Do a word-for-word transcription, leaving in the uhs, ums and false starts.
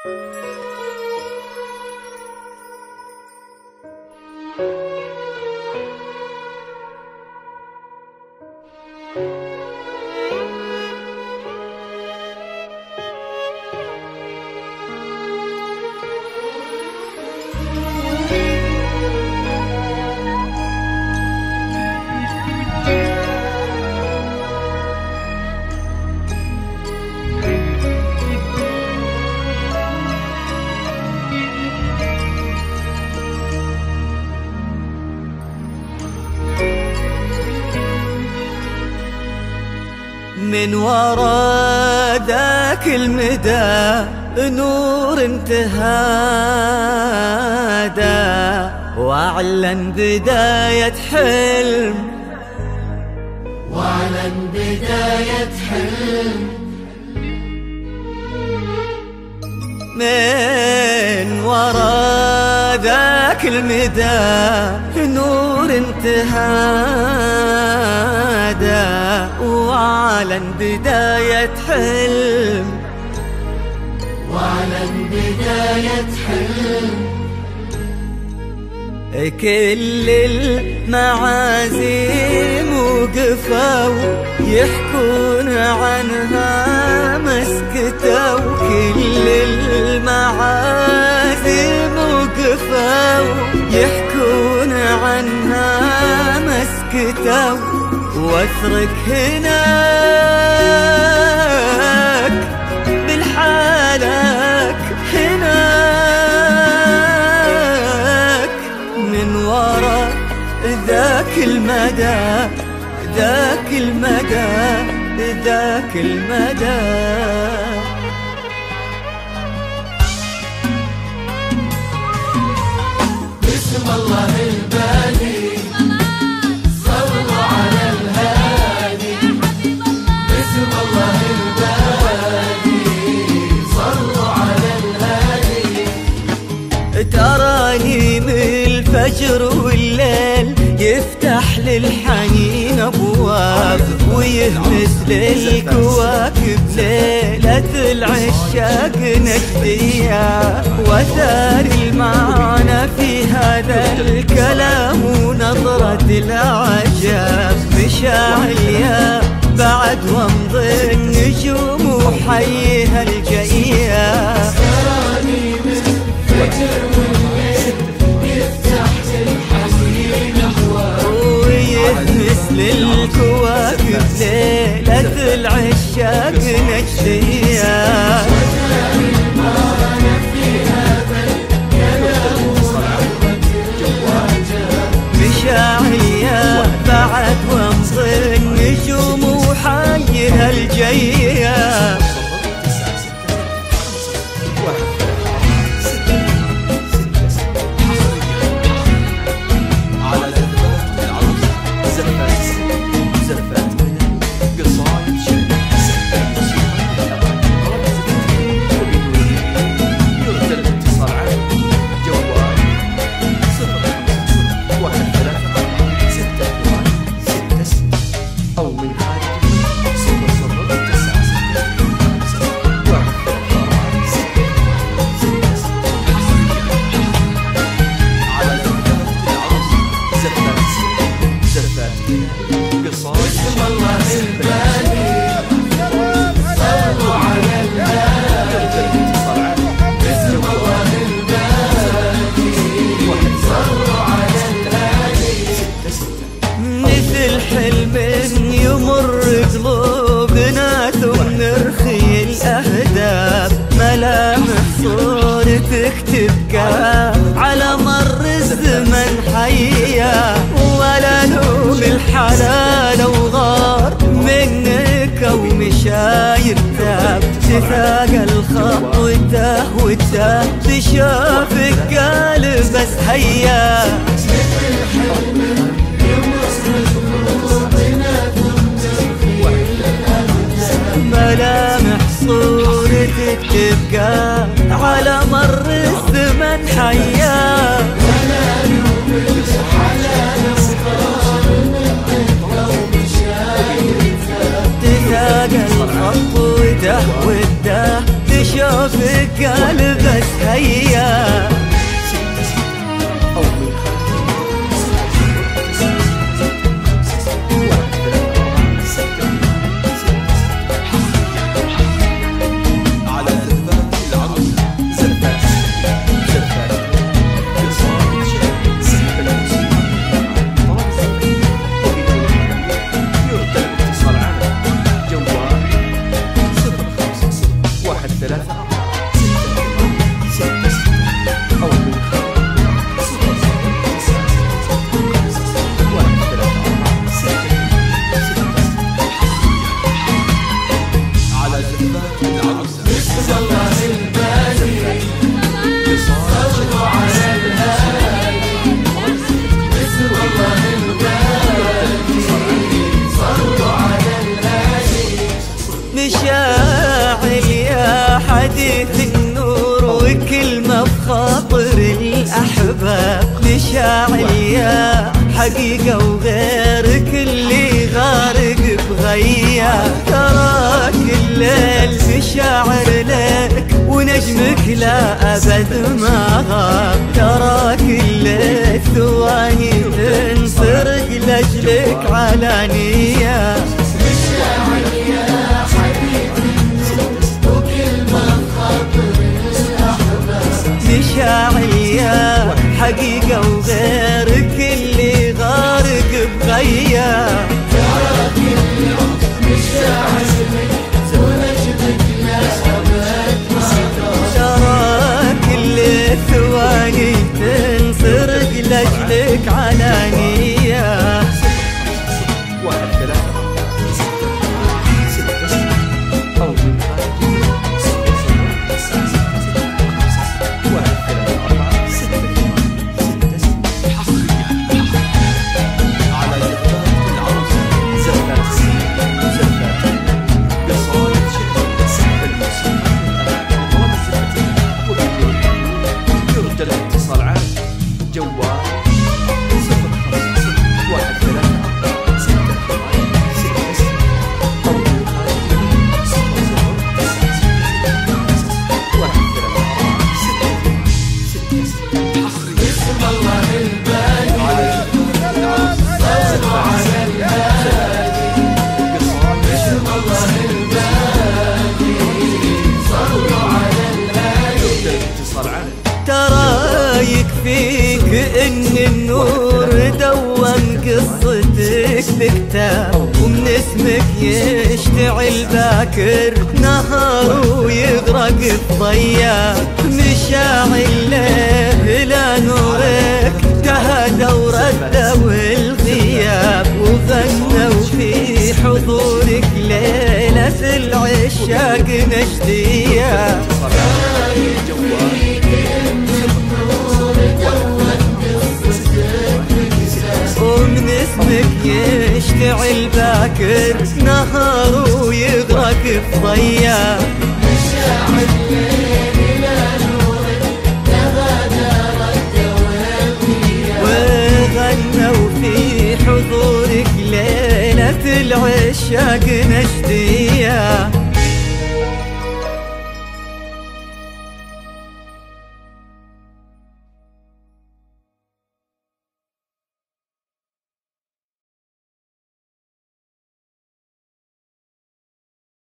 من ورا ذاك المدى نور انتهادا واعلن بداية حلم، واعلن بداية حلم. من ورا ذاك المدى نور انتهادا واعلن بداية حلم، واعلن بداية حلم. كل المعازيم وقفوا يحكون عنها مسكتوا، كل المعازيم وقفوا يحكون عنها مسكتوا، واترك هناك بالحالك هناك من ورا ذاك المدى ذاك المدى ذاك المدى. بسم الله البادي صلوا على الهادي، بسم الله البادي صلوا على الهادي. تراني من الفجر والليل يفتح للحنين ابواب، ويهمس للكواكب ليلة العشاق نجدية، وثار المعنى في هذا الكلام ونظرة العجاب. مشاعل يا بعد وامضي النجوم وحيها الجاية. تراني من الفجر والليل يفتح للحنين ابواب، ويهمس للكواكب ليلة العشاق نجدية، مشاعل يا بعد وامضي النجوم وحيها الجاية. حلم يمر قلوبنا ثم نرخي الأهداف، ملامح صورتك تبقى على مر الزمن حية، ولا لوم الحلال وغار منك ومشاير تاب، تثاقل خطوته وته تشافك قال بس هيا. ملامح صورتك تبقى على مر الزمن حيا، تثاقل خطوته وده يشوفك قال بس هيا مشاعل يا حديث النور وكلمة بخاطر الأحباب مشاعل يا حقيقة وغيرك اللي غارق بغياب تراك الليل مشاعر لك ونجمك لا أبد ما غاب تراك الليل ثواني تنسرق لأجلك علانية مشاعل يا حقيقة وغيرك اللي غارق بغياب تراك اللي مشاعرك ونجمك لا أبد ما غاب تراك اللي ثواني تنسرق لأجلك علانية واحد ثلاثة ستة ستة أو من الاتصال عام جوال صفر خمسة واحد ثلاثة ستة ستة ستة أو من خارج صفر صفر واحد ثلاثة ستة ستة بسم الله الباقي صلوا على الهادي بسم الله الباقي صلوا على الهادي الاتصال عام ترى يكفيك ان النور دوم قصتك بكتاب ومن اسمك يشتعل باكر نهار ويغرق بضياء مشاعل له لا نورك تهدى ورد والغياب وغنوا في حضورك ليلة العشاق نجدية ومن اسمك يشتعل باكر نهار ويغرق بضياء مشاعل الليل لا نورك تغادى رد والغياب وغنوا في حضورك ليلة العشاق نجدي